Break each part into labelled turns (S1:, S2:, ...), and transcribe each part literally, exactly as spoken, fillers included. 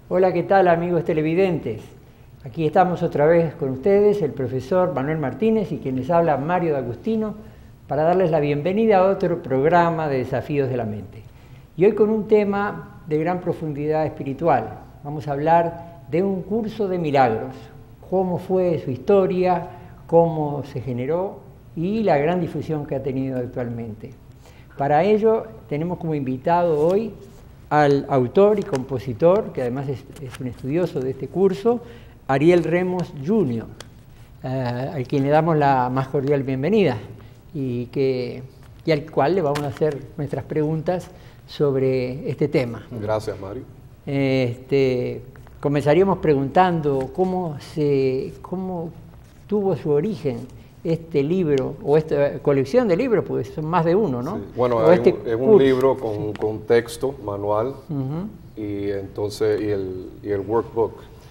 S1: Hola, ¿qué tal amigos televidentes? Aquí estamos otra vez con ustedes, el profesor Manuel Martínez y quien les habla Mario D'Agustino, para darles la bienvenida a otro programa de Desafíos de la Mente. Y hoy con un tema de gran profundidad espiritual. Vamos a hablar de un curso de milagros, cómo fue su historia, cómo se generó y la gran difusión que ha tenido actualmente. Para ello tenemos como invitado hoy al autor y compositor, que además es, es un estudioso de este curso, Ariel Remos junior, eh, al quien le damos la más cordial bienvenida y, que, y al cual le vamos a hacer nuestras preguntas sobre este tema.
S2: Gracias, Mario.
S1: Este, comenzaríamos preguntando cómo, se, cómo tuvo su origen este libro, o esta colección de libros, porque son más de uno, ¿no?
S2: Sí. Bueno,
S1: o este
S2: un, es un libro con, con texto, manual, uh-huh. y entonces y el, y el workbook.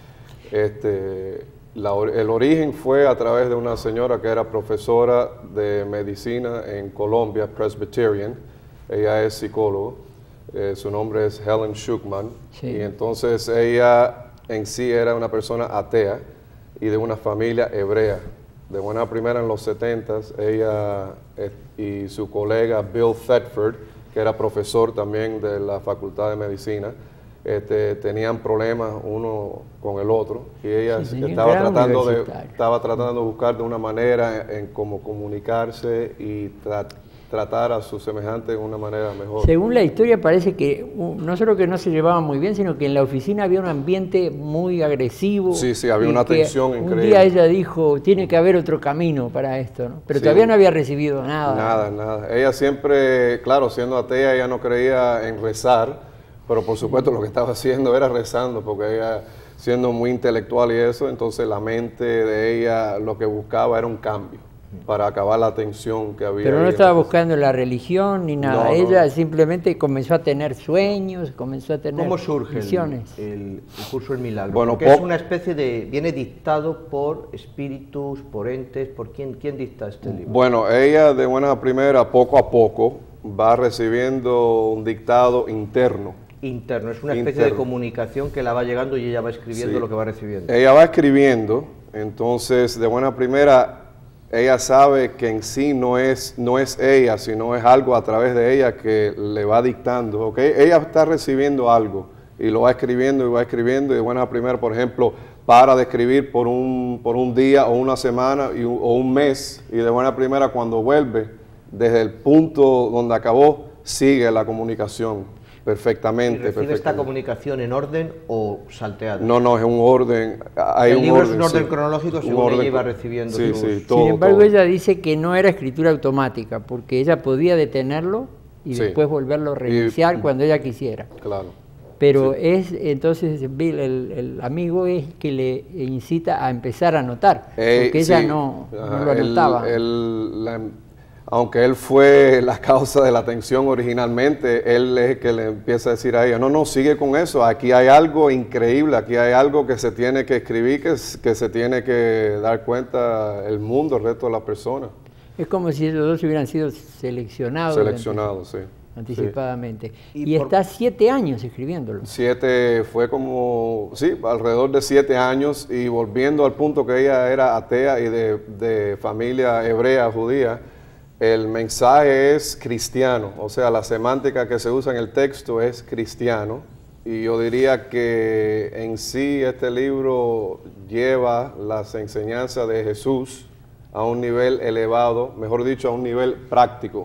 S2: Este, la, el origen fue a través de una señora que era profesora de medicina en Colombia, Presbyterian. Ella es psicóloga, eh, su nombre es Helen Schuckman, sí. Y entonces ella en sí era una persona atea y de una familia hebrea. De buena primera en los setentas, ella eh, y su colega Bill Thetford, que era profesor también de la Facultad de Medicina, este, tenían problemas uno con el otro y ella sí, estaba, tratando de, estaba tratando de buscar de una manera en, en cómo comunicarse y tra tratar a sus semejantes de una manera mejor.
S1: Según la historia parece que no solo que no se llevaban muy bien, sino que en la oficina había un ambiente muy agresivo.
S2: Sí, sí, había una tensión increíble.
S1: Un día ella dijo, tiene que haber otro camino para esto, ¿no? Pero sí, todavía no había recibido nada.
S2: Nada, nada. Ella siempre, claro, siendo atea, ella no creía en rezar, pero por supuesto lo que estaba haciendo era rezando, porque ella, siendo muy intelectual y eso, entonces la mente de ella lo que buscaba era un cambio para acabar la tensión que había.
S1: Pero no estaba buscando la religión ni nada, no, ella no. simplemente comenzó a tener sueños, comenzó a tener
S3: ¿Cómo surge
S1: visiones?
S3: El, el, el curso del milagro?
S2: Bueno,
S3: Porque es una especie de, viene dictado por espíritus, por entes, ¿por quién, quién dicta este libro?
S2: Bueno, ella de buena primera, poco a poco, va recibiendo un dictado interno.
S3: Interno, es una especie interno. de comunicación que la va llegando y ella va escribiendo sí. lo que va recibiendo.
S2: Ella va escribiendo, entonces de buena primera ella sabe que en sí no es, no es ella, sino es algo a través de ella que le va dictando, ¿ok? Ella está recibiendo algo y lo va escribiendo y va escribiendo y de buena primera, por ejemplo, para de escribir por un, por un día o una semana y, o un mes y de buena primera cuando vuelve, desde el punto donde acabó, sigue la comunicación. Perfectamente.
S3: ¿Y recibe
S2: perfectamente.
S3: esta comunicación en orden o salteada?
S2: No, no, es un orden. Hay
S3: el
S2: un
S3: libro
S2: orden,
S3: es un orden
S2: sí.
S3: cronológico según
S2: orden,
S3: ella iba recibiendo.
S2: Sí,
S3: sus...
S2: sí, todo,
S1: Sin embargo,
S2: todo.
S1: ella dice que no era escritura automática, porque ella podía detenerlo y sí. después volverlo a reiniciar y, cuando ella quisiera.
S2: Claro.
S1: Pero
S2: sí.
S1: es entonces Bill, el, el amigo, es que le incita a empezar a anotar,
S2: eh,
S1: porque ella
S2: sí.
S1: no,
S2: Ajá.
S1: no lo anotaba.
S2: El, el, la, Aunque él fue la causa de la tensión originalmente, él es el que le empieza a decir a ella, no, no, sigue con eso, aquí hay algo increíble, aquí hay algo que se tiene que escribir, que, que se tiene que dar cuenta el mundo, el resto de las personas.
S1: Es como si ellos dos hubieran sido seleccionados.
S2: Seleccionados, sí.
S1: Anticipadamente.
S3: Sí.
S1: Y, y está siete años escribiéndolo.
S2: Siete, fue como, sí, alrededor de siete años, y volviendo al punto que ella era atea y de, de familia hebrea, judía, el mensaje es cristiano, o sea, la semántica que se usa en el texto es cristiano, y yo diría que en sí este libro lleva las enseñanzas de Jesús a un nivel elevado, mejor dicho, a un nivel práctico,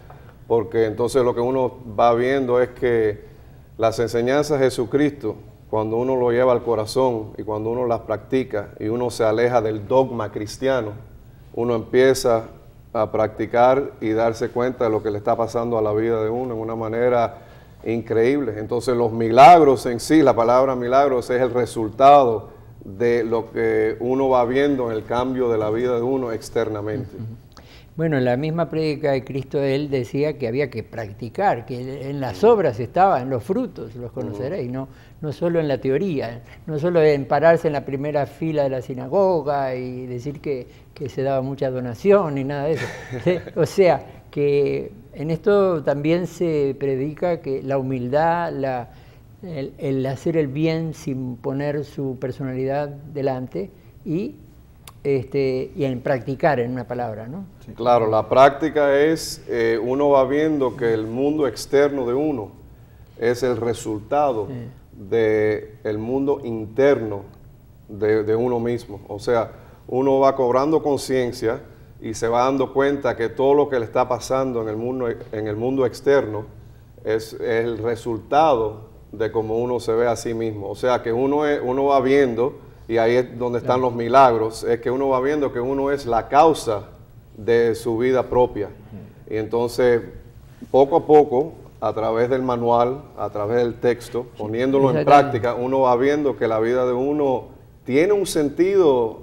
S2: porque entonces lo que uno va viendo es que las enseñanzas de Jesucristo, cuando uno lo lleva al corazón y cuando uno las practica y uno se aleja del dogma cristiano, uno empieza a practicar y darse cuenta de lo que le está pasando a la vida de uno en una manera increíble. Entonces los milagros en sí, la palabra milagros es el resultado de lo que uno va viendo en el cambio de la vida de uno externamente.
S1: Bueno, en la misma prédica de Cristo, él decía que había que practicar, que en las obras estaba, en los frutos, los conoceréis, no, no solo en la teoría, no solo en pararse en la primera fila de la sinagoga y decir que, que se daba mucha donación ni nada de eso. ¿Sí? O sea, que en esto también se predica que la humildad, la, el, el hacer el bien sin poner su personalidad delante y, este, y en practicar, en una palabra, ¿no?
S2: Sí. Claro, la práctica es, eh, uno va viendo que el mundo externo de uno es el resultado sí. del mundo interno de, de uno mismo. O sea, uno va cobrando conciencia y se va dando cuenta que todo lo que le está pasando en el mundo, en el mundo externo es, es el resultado de cómo uno se ve a sí mismo. O sea, que uno, es, uno va viendo, y ahí es donde están los milagros, es que uno va viendo que uno es la causa de su vida propia. Y entonces, poco a poco, a través del manual, a través del texto, poniéndolo en práctica, uno va viendo que la vida de uno tiene un sentido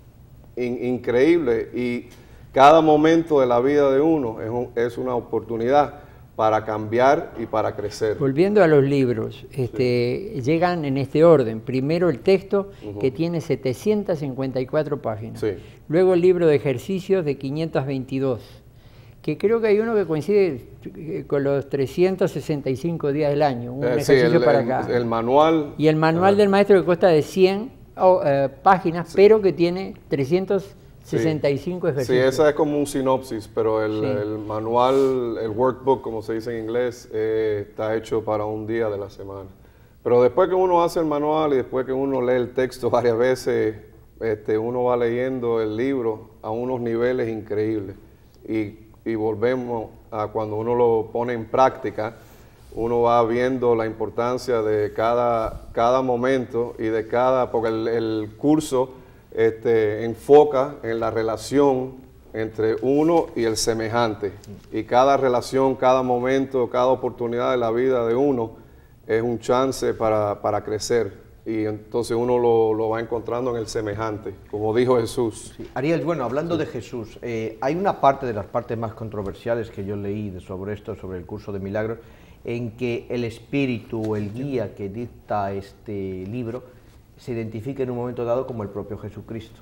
S2: in, increíble, y cada momento de la vida de uno es, un, es una oportunidad para cambiar y para crecer.
S1: Volviendo a los libros, este, sí. llegan en este orden. Primero el texto, uh-huh. que tiene setecientas cincuenta y cuatro páginas.
S2: Sí.
S1: Luego el libro de ejercicios de quinientos veintidós, que creo que hay uno que coincide con los trescientos sesenta y cinco días del año, un
S2: eh,
S1: ejercicio
S2: sí, el,
S1: para
S2: el,
S1: acá.
S2: El manual.
S1: Y el manual uh-huh. del maestro, que consta de cien oh, uh, páginas, sí. pero que tiene trescientos sesenta y cinco sí. ejercicios.
S2: Sí, esa es como un sinopsis, pero el,
S1: sí.
S2: el manual, el workbook, como se dice en inglés, eh, está hecho para un día de la semana. Pero después que uno hace el manual y después que uno lee el texto varias veces, este, uno va leyendo el libro a unos niveles increíbles. Y, y volvemos a cuando uno lo pone en práctica, uno va viendo la importancia de cada, cada momento y de cada, porque el, el curso Este, enfoca en la relación entre uno y el semejante. Y cada relación, cada momento, cada oportunidad de la vida de uno es un chance para, para crecer. Y entonces uno lo, lo va encontrando en el semejante, como dijo Jesús.
S3: Sí. Ariel, bueno, hablando sí. de Jesús, eh, hay una parte de las partes más controversiales que yo leí de sobre esto, sobre el curso de milagros, en que el espíritu, el guía que dicta este libro, se identifica en un momento dado como el propio Jesucristo.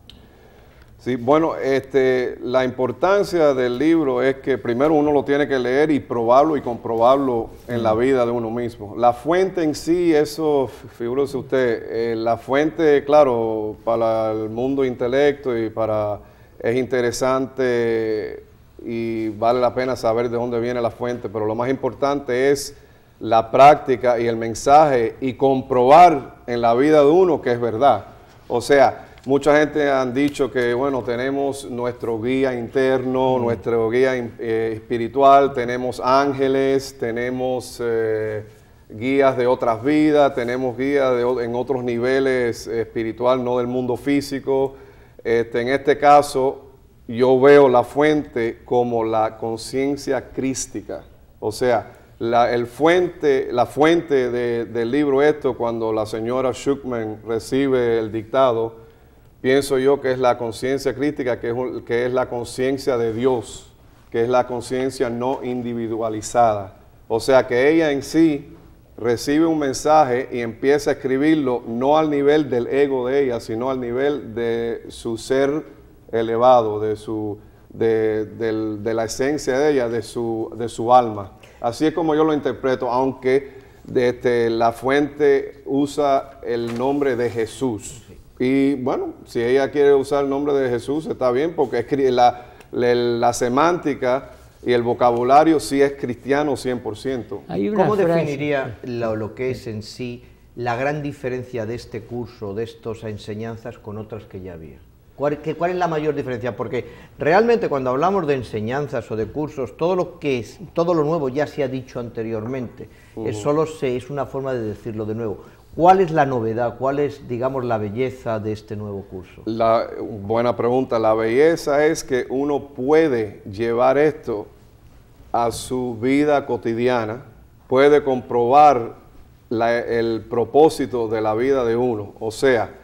S2: Sí, bueno, este, la importancia del libro es que primero uno lo tiene que leer y probarlo y comprobarlo en mm. la vida de uno mismo. La fuente en sí, eso, figúrese usted, eh, la fuente, claro, para el mundo intelecto y para, es interesante y vale la pena saber de dónde viene la fuente, pero lo más importante es la práctica y el mensaje y comprobar en la vida de uno que es verdad. O sea, mucha gente han dicho que, bueno, tenemos nuestro guía interno, mm. nuestro guía eh, espiritual, tenemos ángeles, tenemos eh, guías de otras vidas, tenemos guías de, en otros niveles espiritual, no del mundo físico. Este, en este caso, yo veo la fuente como la conciencia crística. O sea, La, el fuente, la fuente de, del libro esto, cuando la señora Schuckman recibe el dictado, pienso yo que es la conciencia crítica, que es, que es la conciencia de Dios, que es la conciencia no individualizada. O sea, que ella en sí recibe un mensaje y empieza a escribirlo no al nivel del ego de ella, sino al nivel de su ser elevado, de, su, de, de, de la esencia de ella, de su, de su alma. Así es como yo lo interpreto, aunque desde la fuente usa el nombre de Jesús. Y bueno, si ella quiere usar el nombre de Jesús, está bien, porque la, la, la semántica y el vocabulario sí es cristiano cien por ciento.
S3: ¿Cómo frase. definiría lo, lo que es en sí la gran diferencia de este curso, de estas enseñanzas con otras que ya había? ¿Cuál, qué, ¿Cuál es la mayor diferencia? Porque realmente cuando hablamos de enseñanzas o de cursos, todo lo que es, todo lo nuevo ya se ha dicho anteriormente, uh-huh. es, solo se, es una forma de decirlo de nuevo. ¿Cuál es la novedad? ¿Cuál es, digamos, la belleza de este nuevo curso?
S2: La, buena pregunta. La belleza es que uno puede llevar esto a su vida cotidiana, puede comprobar la, el propósito de la vida de uno. O sea,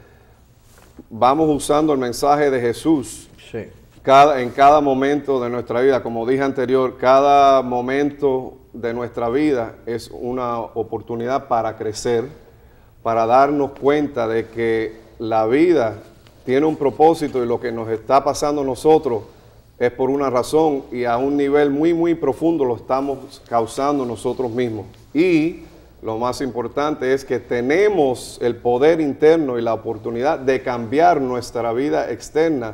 S2: vamos usando el mensaje de Jesús sí. cada, en cada momento de nuestra vida. Como dije anterior, cada momento de nuestra vida es una oportunidad para crecer, para darnos cuenta de que la vida tiene un propósito y lo que nos está pasando a nosotros es por una razón y a un nivel muy, muy profundo lo estamos causando nosotros mismos. Y lo más importante es que tenemos el poder interno y la oportunidad de cambiar nuestra vida externa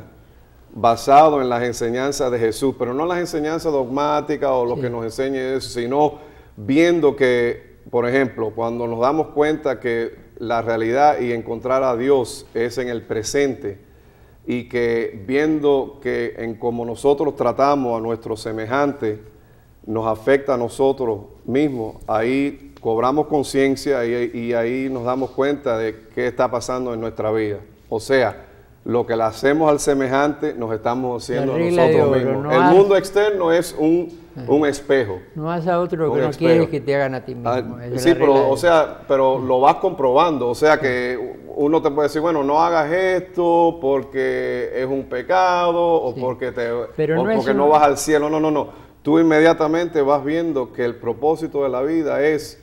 S2: basado en las enseñanzas de Jesús, pero no las enseñanzas dogmáticas o lo
S1: Sí.
S2: que nos enseñe eso, sino viendo que, por ejemplo, cuando nos damos cuenta que la realidad y encontrar a Dios es en el presente, y que viendo que en cómo nosotros tratamos a nuestros semejantes nos afecta a nosotros mismos, ahí cobramos conciencia y, y ahí nos damos cuenta de qué está pasando en nuestra vida. O sea, lo que le hacemos al semejante nos estamos haciendo a
S1: regla de
S2: nosotros
S1: oro,
S2: mismos.
S1: no
S2: El
S1: haz-
S2: mundo externo es un, un espejo.
S1: No haz a otro lo
S2: Un
S1: que no
S2: espejo.
S1: quieres que te hagan a ti mismo.
S2: Ah,
S1: Esa es
S2: sí,
S1: la regla
S2: pero,
S1: de-
S2: o sea, pero lo vas comprobando. O sea que uno te puede decir, bueno, no hagas esto porque es un pecado o
S1: Sí.
S2: porque, te,
S1: Pero
S2: o
S1: no es
S2: porque
S1: un-
S2: no vas al cielo. No, no, no. Tú inmediatamente vas viendo que el propósito de la vida es,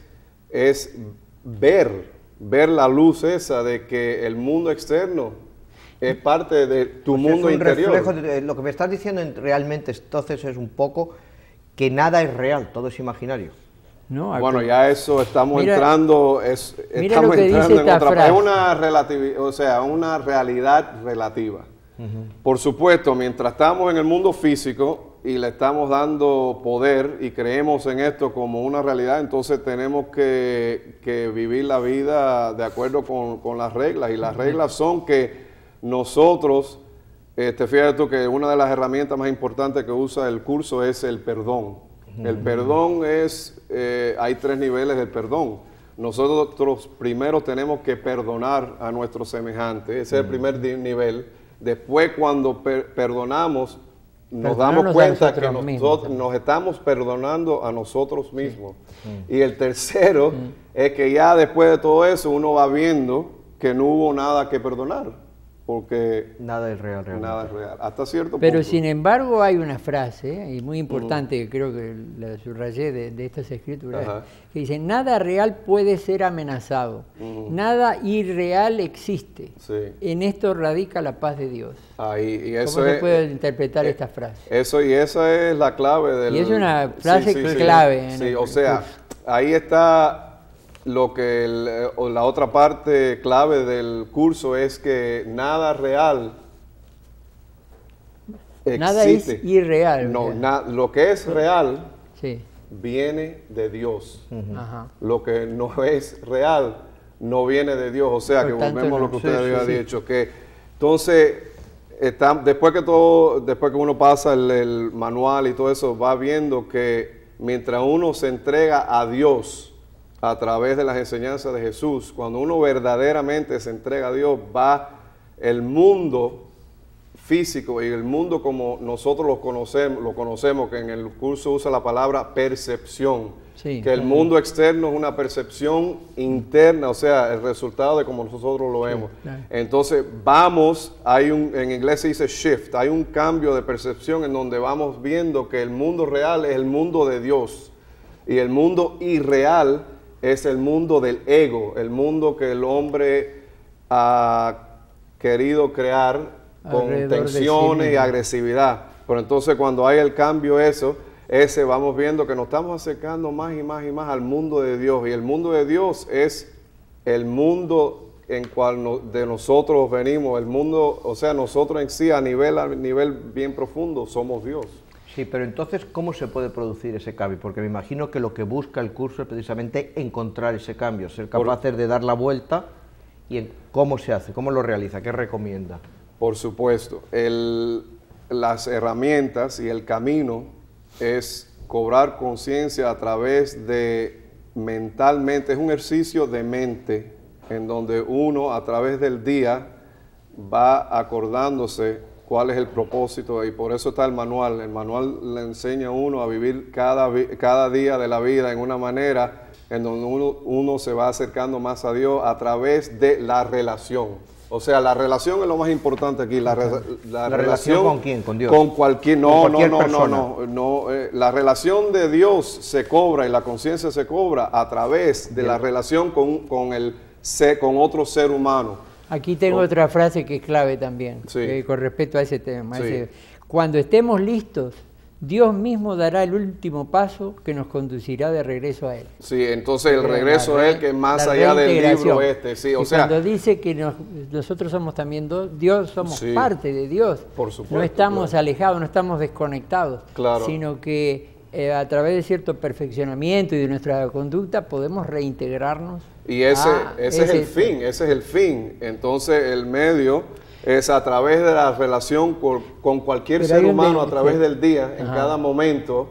S2: es ver, ver la luz esa de que el mundo externo es parte de tu
S3: Pues
S2: mundo
S3: es un
S2: interior.
S3: reflejo de- lo que me estás diciendo en- realmente entonces es un poco que nada es real, todo es imaginario.
S1: No,
S2: Bueno,
S1: acá-
S2: ya eso estamos
S1: Mira-
S2: entrando, es,
S1: mira
S2: estamos
S1: lo que dice
S2: entrando en
S1: esta
S2: otra,
S1: frase.
S2: es una relativi- o sea, una realidad relativa. Por supuesto, mientras estamos en el mundo físico y le estamos dando poder y creemos en esto como una realidad, entonces tenemos que, que vivir la vida de acuerdo con, con las reglas. Y las reglas son que nosotros, este, fíjate tú que una de las herramientas más importantes que usa el curso es el perdón. El perdón es, eh, hay tres niveles de perdón. Nosotros primero tenemos que perdonar a nuestros semejantes, ese es el primer di- nivel. Después, cuando per- perdonamos, nos
S1: Perdonarnos
S2: damos
S1: a
S2: cuenta que
S1: nosotros mismos
S2: nosotros,
S1: también.
S2: nos estamos perdonando a nosotros mismos. Y el tercero es que ya después de todo eso uno va viendo que no hubo nada que perdonar, porque
S3: Nada es real, realmente.
S2: nada es real. Hasta cierto
S1: Pero
S2: punto.
S1: sin embargo hay una frase, ¿eh? y muy importante, que creo que la subrayé de, de estas escrituras,
S2: Ajá.
S1: que dice, nada real puede ser amenazado, nada irreal existe.
S2: Sí.
S1: En esto radica la paz de Dios.
S2: Ahí, y
S1: ¿Cómo
S2: eso
S1: se
S2: es,
S1: puede interpretar
S2: eh,
S1: esta frase?
S2: Eso y esa es la clave del...
S1: Y es una frase clave en
S2: Sí,
S1: el
S2: o sea,
S1: curso.
S2: ahí está lo que el- eh, o la otra parte clave del curso es que nada real
S1: Nada es
S2: existe.
S1: irreal.
S2: No,
S1: o sea.
S2: na- lo que es real
S1: Sí.
S2: viene de Dios.
S1: Ajá.
S2: Lo que no es real no viene de Dios. O sea,
S1: Por
S2: que
S1: tanto,
S2: volvemos a
S1: no.
S2: lo que
S1: Sí,
S2: usted
S1: sí,
S2: había
S1: sí.
S2: dicho, que entonces, está- después que todo, después que uno pasa el, el manual y todo eso, va viendo que mientras uno se entrega a Dios a través de las enseñanzas de Jesús, cuando uno verdaderamente se entrega a Dios, va el mundo físico y el mundo como nosotros lo conocemos, lo conocemos, que en el curso usa la palabra percepción,
S1: Sí,
S2: que el
S1: claro.
S2: mundo externo es una percepción interna, o sea, el resultado de como nosotros lo vemos.
S1: claro.
S2: Entonces vamos, hay un, en inglés se dice shift, hay un cambio de percepción en donde vamos viendo que el mundo real es el mundo de Dios y el mundo irreal es el mundo del ego, el mundo que el hombre ha querido crear con
S1: Alrededor de sí
S2: tensiones y
S1: mismo.
S2: agresividad. Pero entonces cuando hay el cambio eso, ese vamos viendo que nos estamos acercando más y más y más al mundo de Dios. Y el mundo de Dios es el mundo en cual no- de nosotros venimos, el mundo, o sea, nosotros en sí a nivel, a nivel bien profundo somos Dios.
S3: Sí, pero entonces, ¿cómo se puede producir ese cambio? Porque me imagino que lo que busca el curso es precisamente encontrar ese cambio, ser
S2: Por-
S3: capaces de dar la vuelta. ¿Y en- cómo se hace? ¿Cómo lo realiza? ¿Qué recomienda?
S2: Por supuesto, el- las herramientas y el camino es cobrar conciencia a través de mentalmente, es un ejercicio de mente en donde uno a través del día va acordándose cuál es el propósito y por eso está el manual. El manual le enseña a uno a vivir cada, vi- cada día de la vida en una manera en donde uno, uno se va acercando más a Dios a través de la relación. O sea, la relación es lo más importante aquí. La, re- la
S3: ¿La relación con quién? ¿Con Dios?
S2: Con cualquier, no,
S3: ¿Con cualquier
S2: no, no,
S3: persona?
S2: no, no, no, eh, la relación de Dios se cobra y la conciencia se cobra a través de la relación con, con, el, ser- con otro ser humano.
S1: Aquí tengo
S2: Oh.
S1: otra frase que es clave también,
S2: Sí.
S1: eh, con respecto a ese tema.
S2: Sí.
S1: Ese, cuando estemos listos, Dios mismo dará el último paso que nos conducirá de regreso a Él.
S2: Sí, entonces el regreso
S1: La
S2: a
S1: re-
S2: Él, que es más
S1: la
S2: allá del
S1: reintegración.
S2: libro este, sí, o
S1: Y
S2: sea,
S1: cuando dice que nos- nosotros somos también do- Dios, somos
S2: Sí.
S1: parte de Dios.
S2: Por supuesto,
S1: No estamos
S2: claro.
S1: alejados, no estamos desconectados,
S2: Claro.
S1: sino que eh, a través de cierto perfeccionamiento y de nuestra conducta podemos reintegrarnos.
S2: y ese,
S1: a
S2: ese es el
S1: ese-
S2: fin, ese es el fin. Entonces el medio es a través de la relación con, con cualquier
S1: Pero
S2: ser
S1: hay un
S2: humano
S1: de-
S2: a través
S1: sí.
S2: del día, en
S1: Ajá.
S2: cada momento.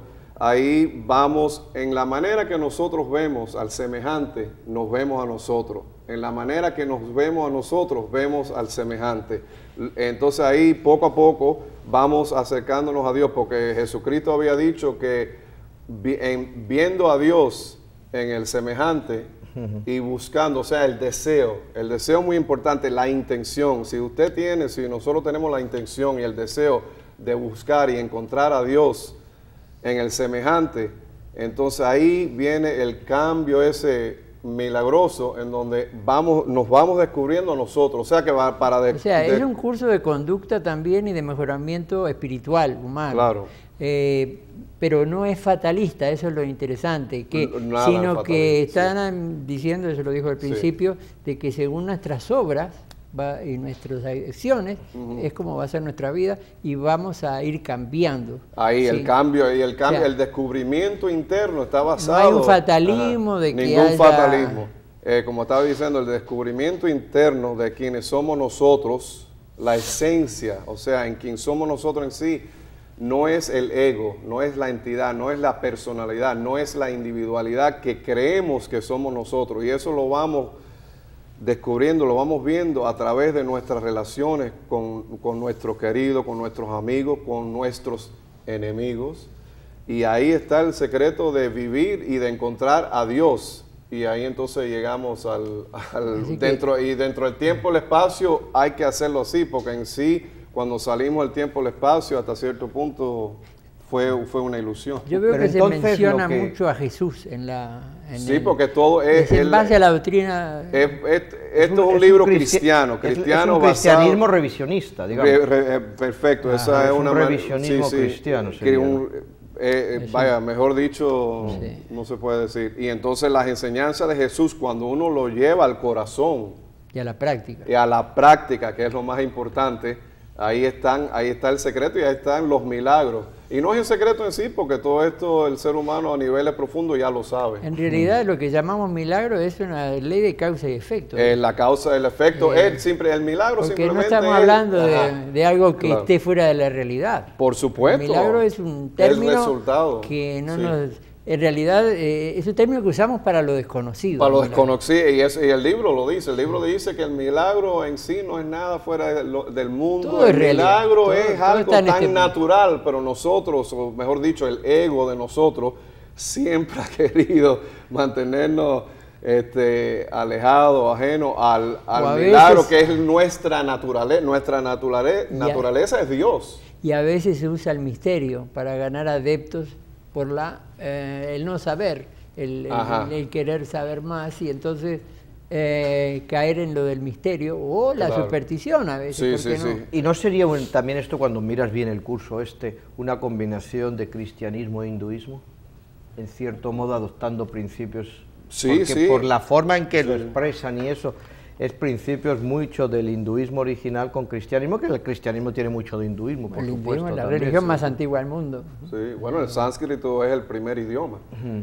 S2: Ahí vamos, en la manera que nosotros vemos al semejante, nos vemos a nosotros. En la manera que nos vemos a nosotros, vemos al semejante. Entonces ahí poco a poco vamos acercándonos a Dios, porque Jesucristo había dicho que vi- en- viendo a Dios en el semejante y buscando, o sea, el deseo, el deseo es muy importante, la intención. Si usted tiene, si nosotros tenemos la intención y el deseo de buscar y encontrar a Dios en el semejante, entonces ahí viene el cambio ese milagroso en donde vamos, nos vamos descubriendo nosotros, o sea que va para de,
S1: O sea,
S2: de-
S1: es un curso de conducta también y de mejoramiento espiritual, humano.
S2: Claro.
S1: Eh, pero no es fatalista, eso es lo interesante, que,
S2: N- nada
S1: sino que
S2: fatalista,
S1: están diciendo, eso lo dijo al
S2: Sí.
S1: principio, de que según nuestras obras va- y nuestras acciones, es como va a ser nuestra vida y vamos a ir cambiando.
S2: Ahí el
S1: Sí.
S2: cambio, y el cambio,
S1: O sea,
S2: el descubrimiento interno está basado.
S1: hay un fatalismo de que
S2: Ningún
S1: haya-
S2: fatalismo. Eh, como estaba diciendo, el descubrimiento interno de quienes somos nosotros, la esencia, o sea, en quien somos nosotros en sí, no es el ego, no es la entidad, no es la personalidad, no es la individualidad que creemos que somos nosotros. Y eso lo vamos descubriendo, lo vamos viendo a través de nuestras relaciones con, con nuestros queridos, con nuestros amigos, con nuestros enemigos. Y ahí está el secreto de vivir y de encontrar a Dios. Y ahí entonces llegamos al, al-
S1: Así que-
S2: dentro, y dentro del tiempo y el espacio hay que hacerlo así, porque en sí, cuando salimos del tiempo y el espacio, hasta cierto punto fue, fue una ilusión.
S1: Yo veo
S3: Pero
S1: que se
S3: entonces
S1: menciona
S3: lo que-
S1: mucho a Jesús en la... en
S2: Sí,
S1: el-
S2: porque todo es...
S1: es en
S2: el-
S1: base a la doctrina...
S2: es- es- esto es un libro
S3: cristi-
S2: cristiano,
S3: es-
S2: cristiano
S3: es un
S2: basado-
S3: cristianismo revisionista, digamos.
S2: Re- re- eh, perfecto,
S3: Ajá,
S2: esa
S3: es
S2: es
S3: un
S2: una man-
S3: revisionismo cristiano
S2: que
S3: sería,
S2: un- eh, eh, vaya, mejor dicho,
S1: Sí.
S2: no se puede decir. Y entonces las enseñanzas de Jesús, cuando uno lo lleva al corazón
S1: y a la práctica.
S2: y a la práctica, que es lo más importante, ahí están, ahí está el secreto y ahí están los milagros. Y no es un secreto en sí, porque todo esto el ser humano a niveles profundos ya lo sabe.
S1: En realidad lo que llamamos milagro es una ley de causa y efecto.
S2: Eh, la causa, el efecto,
S1: Eh,
S2: el, siempre, el milagro
S1: Porque no
S2: simplemente
S1: estamos
S2: es-
S1: hablando
S2: Ajá.
S1: de, de algo que
S2: Claro.
S1: esté fuera de la realidad.
S2: Por supuesto.
S1: El milagro es un
S2: El
S1: término
S2: resultado,
S1: que no
S2: sí.
S1: nos... En realidad eh, es un término que usamos para lo desconocido.
S2: Para lo
S1: ¿no?
S2: desconocido, y, es- y el libro lo dice, el libro dice que el milagro en sí no es nada fuera de lo- del mundo,
S1: Todo
S2: el
S1: es realidad,
S2: milagro
S1: todo-
S2: es
S1: todo
S2: algo
S1: está en
S2: tan
S1: este mundo.
S2: natural, pero nosotros, o mejor dicho, el ego de nosotros, siempre ha querido mantenernos este, alejados, ajenos al, al
S1: O a
S2: milagro
S1: veces-
S2: que es nuestra naturaleza, nuestra naturale-
S1: Ya.
S2: naturaleza es Dios.
S1: Y a veces se usa el misterio para ganar adeptos por la, eh, el no saber, el, el-
S2: Ajá.
S1: el querer saber más y entonces eh, caer en lo del misterio o la
S2: Claro.
S1: superstición a veces.
S2: Sí,
S1: ¿por
S2: sí,
S1: qué no?
S2: sí.
S3: ¿Y no sería un- también esto, cuando miras bien el curso este, una combinación de cristianismo e hinduismo? En cierto modo adoptando principios,
S2: Sí,
S3: porque
S2: sí.
S3: por la forma en que lo
S2: Sí.
S3: expresan y eso, es principios mucho del hinduismo original con cristianismo, que el cristianismo tiene mucho de hinduismo, por
S1: El
S3: supuesto.
S1: hinduismo es la
S3: también.
S1: religión
S2: sí.
S1: más antigua del mundo.
S2: Sí, bueno, el sánscrito es el primer idioma.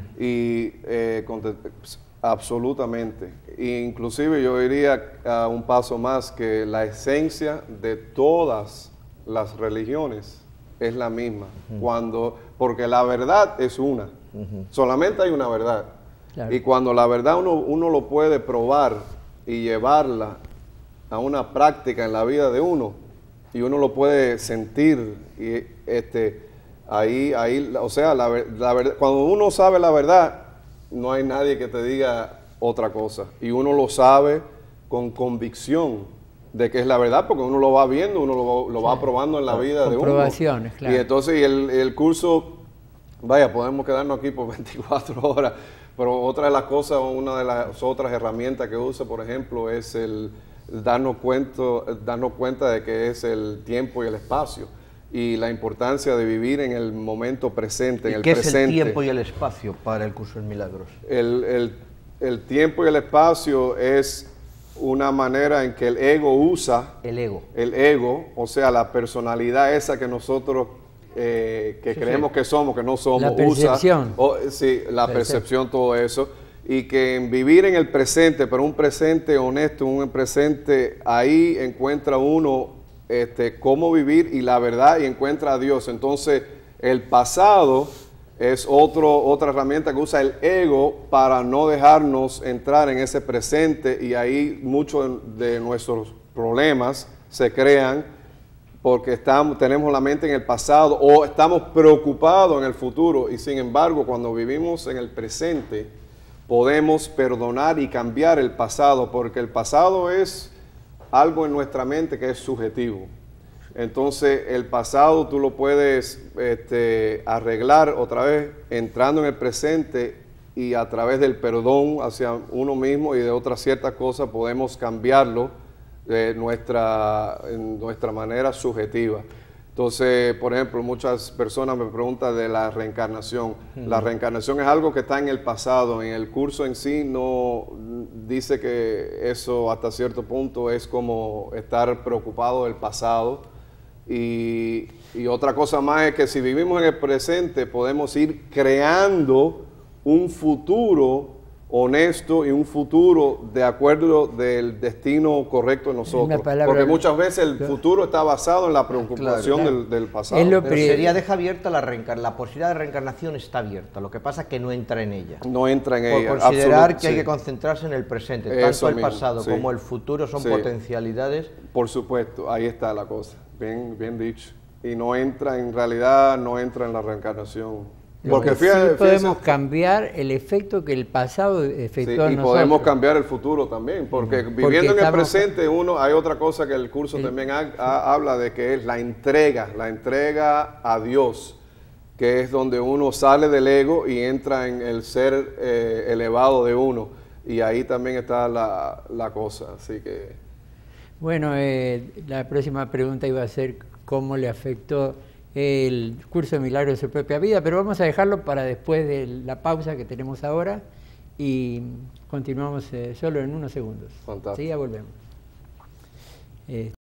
S2: Y eh, conte- absolutamente. E inclusive yo iría a un paso más, que la esencia de todas las religiones es la misma. Cuando, porque la verdad es una. Solamente hay una verdad.
S1: Claro.
S2: Y cuando la verdad uno, uno lo puede probar y llevarla a una práctica en la vida de uno, y uno lo puede sentir, y este, ahí, ahí, o sea, la, ver- la verdad, cuando uno sabe la verdad, no hay nadie que te diga otra cosa, y uno lo sabe con convicción de que es la verdad, porque uno lo va viendo, uno lo, va- lo va probando en la vida de uno.
S1: Comprobaciones, claro.
S2: Y entonces y el, el curso, vaya, podemos quedarnos aquí por veinticuatro horas, pero otra de las cosas, una de las otras herramientas que usa, por ejemplo, es el darnos cuenta, darnos cuenta de que es el tiempo y el espacio. y la importancia de vivir en el momento presente, en el
S3: ¿Qué
S2: presente.
S3: es el tiempo y el espacio para el curso de milagros?
S2: El, el, el tiempo y el espacio es una manera en que el ego usa
S3: El ego.
S2: el ego, o sea, la personalidad esa que nosotros eh, que
S3: Sí,
S2: creemos
S3: sí.
S2: que somos, que no somos,
S1: La percepción.
S2: usa, o, sí, la
S1: Percep-
S2: percepción, todo eso, y que en vivir en el presente, pero un presente honesto, un presente, ahí encuentra uno este, cómo vivir y la verdad, y encuentra a Dios. Entonces, el pasado es otro, otra herramienta que usa el ego para no dejarnos entrar en ese presente, y ahí muchos de, de nuestros problemas se crean porque estamos, tenemos la mente en el pasado o estamos preocupados en el futuro, y sin embargo cuando vivimos en el presente podemos perdonar y cambiar el pasado, porque el pasado es algo en nuestra mente que es subjetivo. Entonces el pasado tú lo puedes este, arreglar otra vez entrando en el presente, y a través del perdón hacia uno mismo y de otras ciertas cosas podemos cambiarlo de nuestra, en nuestra manera subjetiva. Entonces, por ejemplo, muchas personas me preguntan de la reencarnación. Uh-huh. La reencarnación es algo que está en el pasado. En el curso en sí no dice que eso hasta cierto punto es como estar preocupado del pasado. Y, y otra cosa más es que si vivimos en el presente podemos ir creando un futuro honesto y un futuro de acuerdo del destino correcto de nosotros. Porque muchas veces el futuro está basado en la preocupación claro, claro. Del, del pasado.
S3: Es lo Pero sería deja abierta la reencarnación. La posibilidad de reencarnación está abierta. Lo que pasa es que no entra en ella.
S2: No entra en
S3: Por
S2: ella.
S3: considerar
S2: Absolut,
S3: que hay
S2: sí.
S3: que concentrarse en el presente.
S2: Eso
S3: Tanto el
S2: mismo,
S3: pasado
S2: sí.
S3: como el futuro son
S2: sí.
S3: potencialidades.
S2: Por supuesto, ahí está la cosa. Bien, bien dicho. Y no entra, en realidad, no entra en la reencarnación.
S1: Porque fíjate, sí podemos fíjate, cambiar el efecto que el pasado efectuó
S2: sí,
S1: en
S2: y
S1: nosotros.
S2: podemos cambiar el futuro también, porque, porque viviendo en el presente uno, hay otra cosa que el curso el, también ha, ha, habla de, que es la entrega, la entrega a Dios, que es donde uno sale del ego y entra en el ser eh, elevado de uno, y ahí también está la, la cosa, así que...
S1: Bueno, eh, la próxima pregunta iba a ser cómo le afectó el curso de milagros de su propia vida, pero vamos a dejarlo para después de la pausa que tenemos ahora, y continuamos eh, solo en unos segundos.
S2: Fantástico.
S1: Sí, ya volvemos. Eh,